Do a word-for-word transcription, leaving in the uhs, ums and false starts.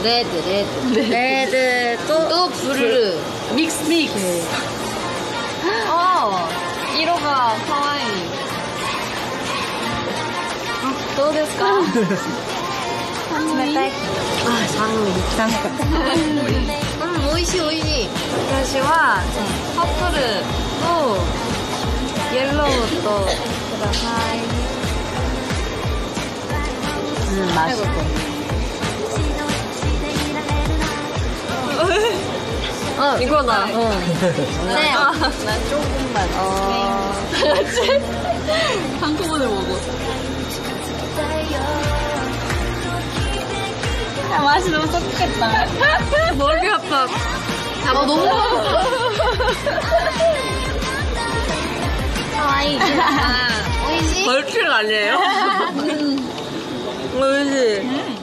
레드, 레드. 레드 또, 또 부르르. 믹스 믹스. 어, 이로가 카와이. 어, どうですか?冷たい。あ、寒い。寒かった。うん、美味しい美味しい。私はパープルとイエローとください。うん、맛있어。아, 이거다. 어. 네. 난 조금만. 어. 한꺼번에 먹어. 아, 맛이 너무 섞였다. 머리 아파. 아, 너무 카와이. 아, 오이시? 벌칙 아니에요? 오이시.